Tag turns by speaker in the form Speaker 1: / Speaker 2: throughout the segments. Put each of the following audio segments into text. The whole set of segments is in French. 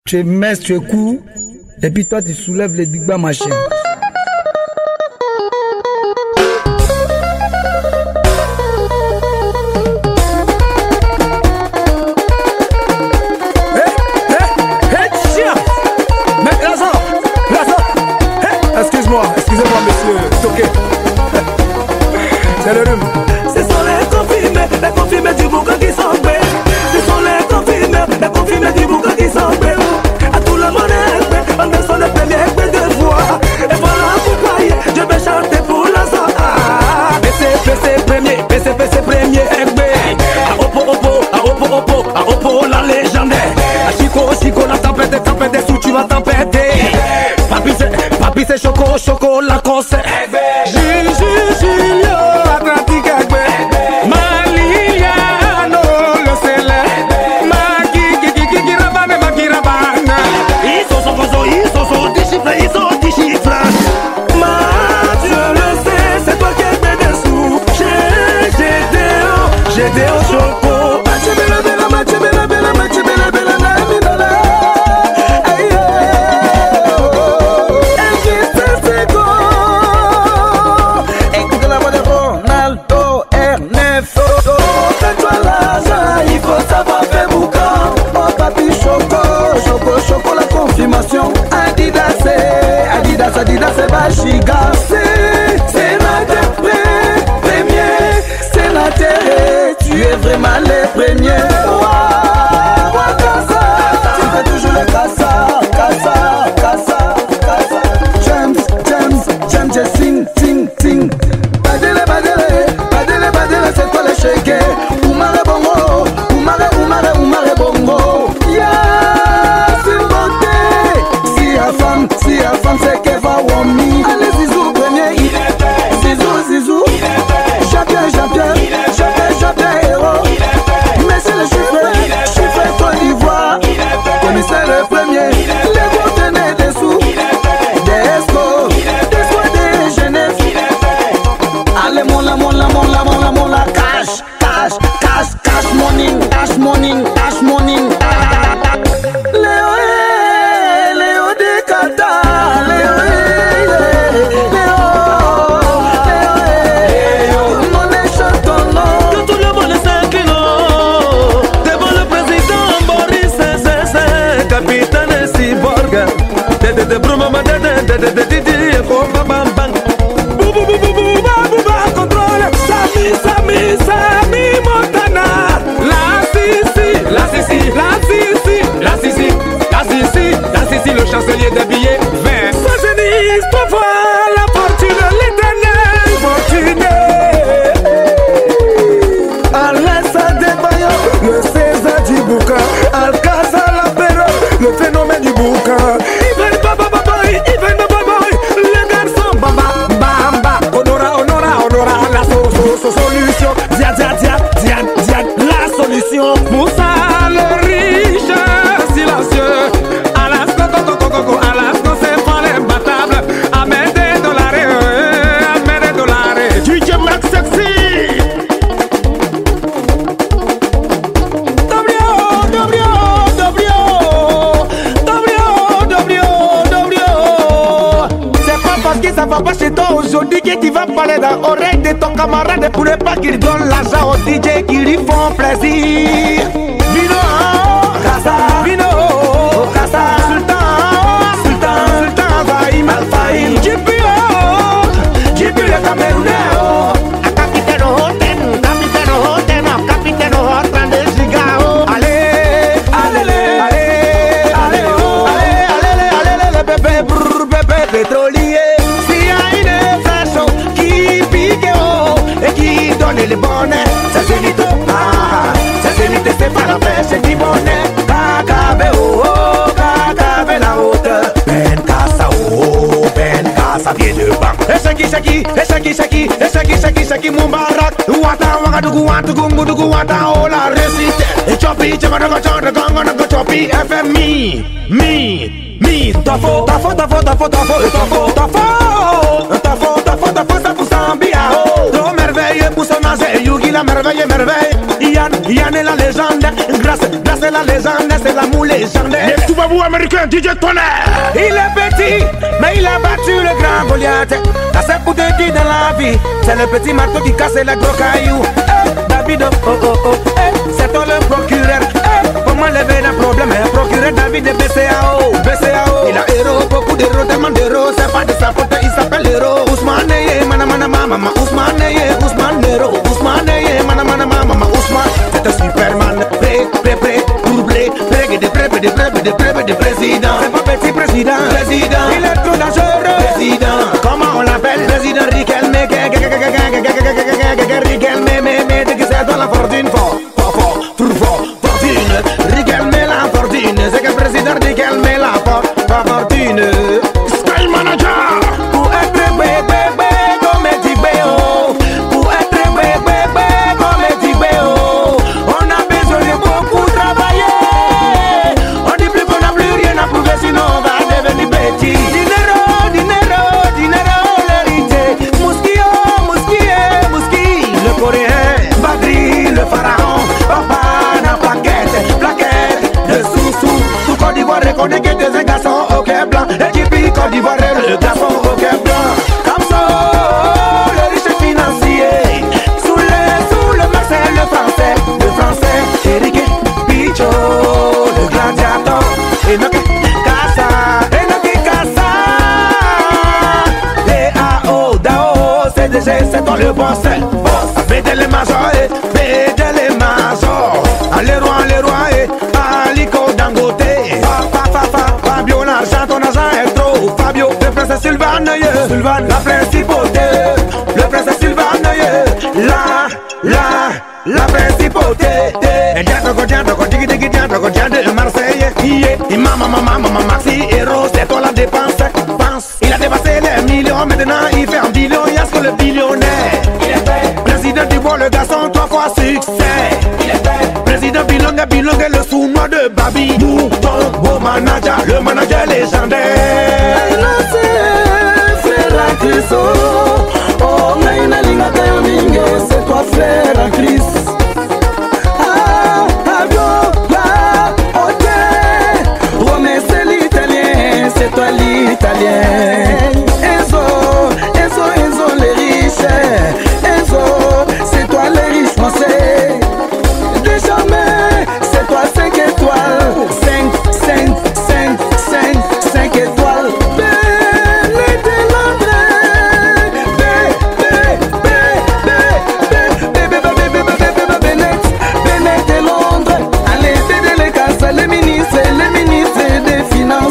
Speaker 1: Tu es mince, tu es court, et puis toi tu soulèves les big bang machines.
Speaker 2: Excusez-moi monsieur, c'est ok. C'est le rhume.
Speaker 3: Ce sont les confirmés du boucan qui sont bêtes. Ce sont les confirmés du boucan qui sont bêtes. À tout le monde est on descend le premier de voix. Et voilà pourquoi je vais chanter pour la zone. PC premier, PC premier, à Oppo, la légendaire. À Chico, la tempête, sous tu vas tempêter. Papi c'est choco, la concert. Julio, Atlantique, Maliliano, le célèbre. Makirabana. Ils sont déchiffrés. Je le sais, c'est toi qui es dessous. GDO choco. Adidas c'est Bachiga. C'est notre premier. C'est notre. Tu es vraiment les premiers. Tu fais toujours le casa. James, ting. Badele, c'est toi le shake. Oumare bongo. Si la femme c'est qu'elle va wami. Allez Zizou premier. Zizou. Jean-Pierre héros. Mais c'est le chiffre Côte d'Ivoire. Commissaire le premier. Les gros tenaient des sous. Des escos. Des soins des Genève. Allez mon la. Cash morning. Sami Montana. La Sissi, le chancelier des billets verts. Sois pour voir la fortune, l'éternel fortuné. Alessa Debayo, le César du boucan. Alcazar Lapero, le phénomène du boucan. Even Bababoy, le garçon Bamba. Honora, la solution. Dia, la solution. Moussa le riche, silencieux. Alasco, c'est pas l'imbattable. Amène des dollars. DJ Max Sexy. C'est pas parce que ça va pas chez toi aujourd'hui que tu vas parler dans l'oreille de ton camarade pour ne pas qu'il donne l'argent aux DJ qui lui font plaisir. Vino, Casa, Sultan, Fahim, Jipi le Camerounais. Capitaine Hot, 32 gigas. Allez, bébé pétrolier. S'il y a une façon qui pique et qui donne les bonnets, ça c'est vite. C'est pas la paix, c'est du bonnet. Kakabe la haute. Ben Casa, pied de banc. Eshaki, Moubarak. Wata, oh la récite. Et Chopi, Chopi, FMI. Tafo, ça pousse en biao. Trop merveilleux pour son âge. la merveille. Yann est la légende, grâce à la légende, c'est la moule légendaire.
Speaker 2: Les Toubabou américains, DJ Tonnerre.
Speaker 3: Il est petit, mais il a battu le grand Goliath. Ça c'est pour te dire dans la vie, c'est le petit marteau qui casse les gros cailloux. David, oh oh oh, c'est toi le procureur. Comment lever le problème, procureur David de BCAO. BCAO, il a héros, beaucoup d'héros, tellement d'héros. C'est pas de sa faute, il s'appelle héros. Ousmane, mana mana mama, Ousmane, Ousmane héros. Ousmane, mana mana mama, Ousmane. C'est un Superman, prêt, doublé, prêt de président. C'est pas petit président, il est trop dangereux. Président, comment on l'appelle? Président Riquelme, Riquelme, dès que c'est dans la fortune, fortune. Riquelme la fortune, c'est que le président Riquelme la fortune.
Speaker 2: Sky Manager.
Speaker 3: Pour être bébé, comme Tibéo. Pour être bébé, comme Tibéo. On a besoin de beaucoup travailler. On dit plus qu'on n'a plus rien à prouver, sinon on va devenir petit. Dinero, l'héritier. Mouski, le coréen. Badri, le pharaon. Papa n'a plaquette de sous-sous. Tout Côte d'Ivoire reconnaît que t'es un garçon au cœur blanc. Équipe Côte d'Ivoire, le garçon au cœur blanc. Comme ça, le riche financier. Sous le Marcel, le français. Eric Picho, le gladiateur. Enoki Kassa. Dao, c'est toi le boss. Bédé les majors, Allez roi, Aliko Dangote. Fabio, ton argent est trop. Fabio, le prince Sylvain, la principauté. Le prince Sylvain, la principauté. De Marseille, maman, Maxi, héros, c'est toi la dépense. Il a dépassé les millions, maintenant il fait un billion, il y a ce que le billionnaire. Président du bois, le garçon, 3 fois succès. Président Bilonga, le sous-moi de Babi. Nous, ton beau manager, le manager légendaire. Frère Chris, oh, Naina Linga Tayomingue, c'est toi frère Chris. C'est toi l'italien. Enzo les riches. Enzo, c'est toi les riches français. Désormais, c'est toi 5 étoiles. 5 étoiles. Bennett de Londres. Allez, c'est les casses, les ministres des finances.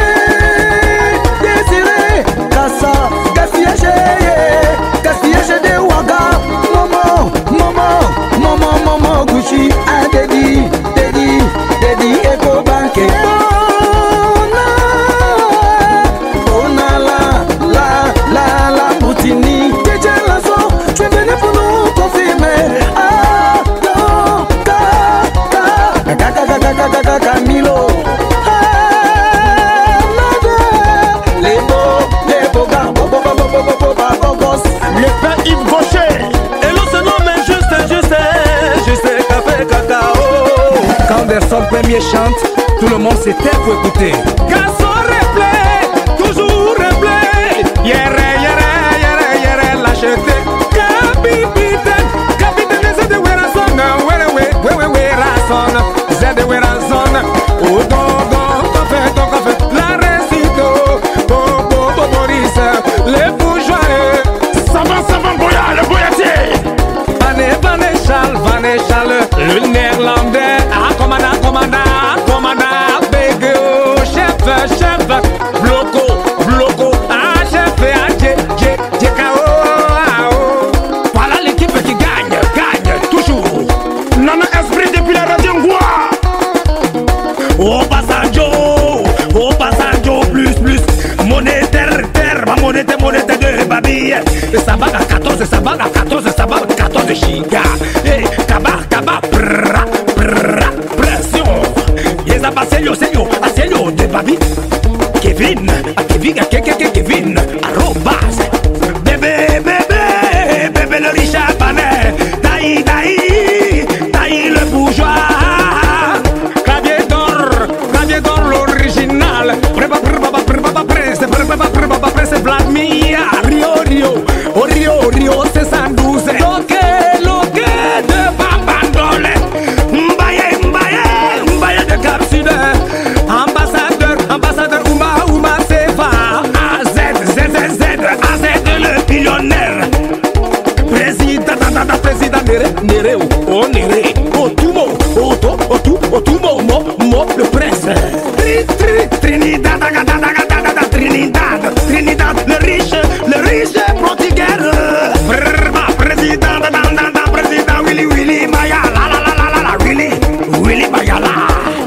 Speaker 3: Momo Gucci, Daddy, Eco Banque. La Moutini. DJ Lazo, tu es venu pour nous confirmer. Camilo. Les beaux gars,
Speaker 2: Le père Yves Gaucher.
Speaker 3: Hello, ce nom est juste café cacao.
Speaker 1: Quand Anderson premier chante, tout le monde se tait pour écouter.
Speaker 3: Garçon replay, toujours replay. Yere, lâcheté. Capitaine, c'est de Werason. C'est de Werason. Oh, ton café, la récito. Boris, les bourgeois.
Speaker 2: Ça va, Boya, le boyatier.
Speaker 3: Vanessa, le néerlandais. Commandant, Bego, chef, bloco, chef, JKO. Voilà l'équipe qui gagne, toujours.
Speaker 2: Nana Esprit depuis la radio Ngoua.
Speaker 3: Au passaggio, plus. Monétaire, de Babi. Ça va à 14 gigas. Et Kaba, pression. Yes, Aselio de Babi. Kevin, arrobas. Bébé, le riche abanais. Taï, le bourgeois. Clavier d'or, au tout moment, le prince. Trinidad, Trinidad, Trinidad, le riche portugais. Président, président, Willy Maya, la, Willy Maya, la.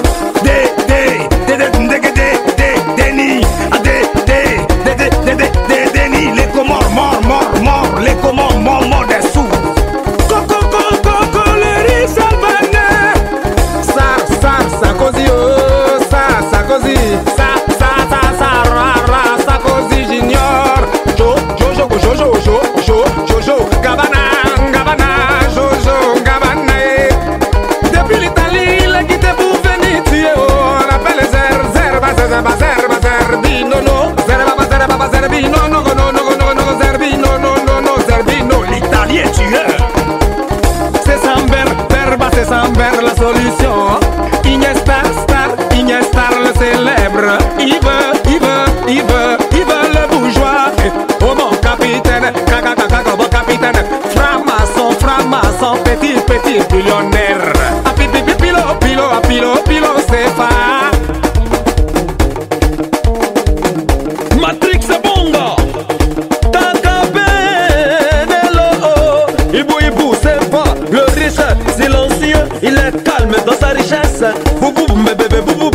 Speaker 3: Denis, les Comores, mort, les Comores, mort des sous. Coco, les riches albanais.
Speaker 2: Sarkozy, oh, Sarkozy, Sarkozy Junior, Jojo, Gabana, Jojo, Gabana. Depuis l'Italie, il a quitté pour venir tuer, oh, on appelle Zerbino, Zerbino,
Speaker 3: l'italien tueur.
Speaker 2: c'est Samber la solution. Iniesta le célèbre. Il veut le bourgeois. Oh mon capitaine, bon capitaine. Framason, petit billionnaire. Pilo, c'est pas.
Speaker 3: Matrix Bonga, Ibou, c'est pas le riche, silencieux, il est calme dans sa richesse. Boubou, bébé, boubou.